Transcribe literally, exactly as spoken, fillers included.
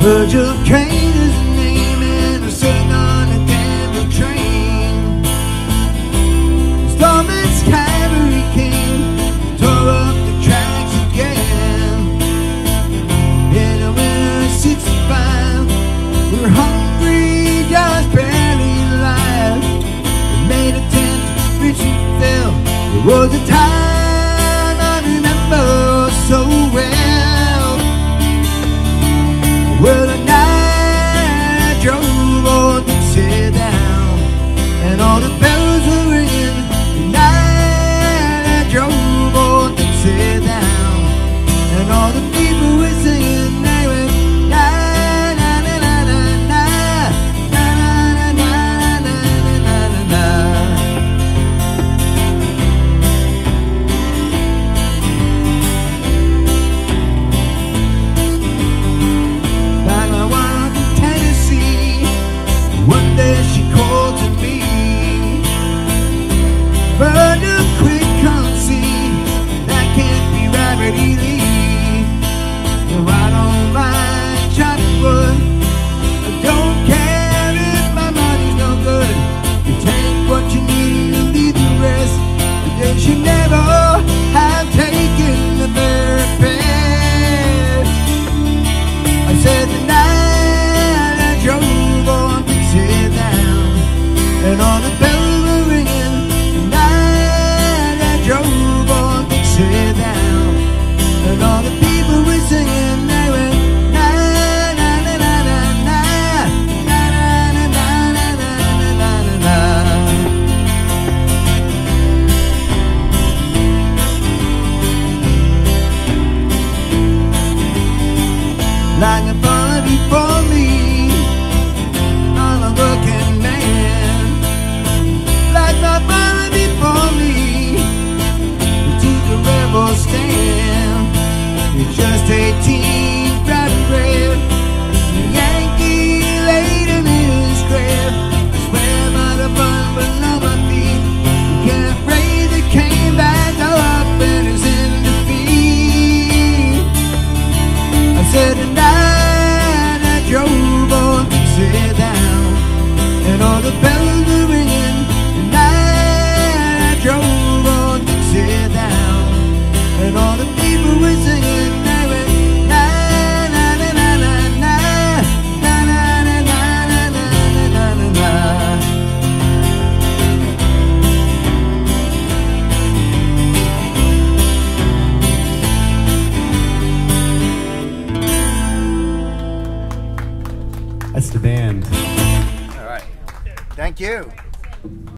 Virgil Crane is the name, and I'm sitting on a Denver train. Storm's cavalry came, tore up the tracks again. In the winter of sixty-five, we were hungry, just barely alive. We made a tent, reached and fell. It was a time I remember so well. Well, the night I drove old Dixie down, and all the bells were ringing. The night I drove old Dixie down, and all the people were singing. They went na na na na na na na na na na na na na. Back when I was in Tennessee, one day she called to me. Burn you quick, come see, that can't be Robert E. Lee. No, I don't mind chopping wood. I don't care if my money's no good. You take what you need and leave the rest. But they should never have taken the therapy. I said the night I drove on Dixie down, and all the bells were ringing. The night I drove on Dixie down, and all the people were singing. They went na na na na na na na na na na na na na na. Like a father before me, I'm a working man. Like my father before me, he took a rebel stand. He's just eighteen, proud and brave. The Yankee laid him in his grave. I swear by the bun below my feet, you can't raise the cane back up and it's in defeat. I said the night I drove on Dixie down, and all the bells were ringing. The night I drove on Dixie down, and all the people were singing. They went na na na na na na na na na na na na na na. That's the band. All right. Thank you.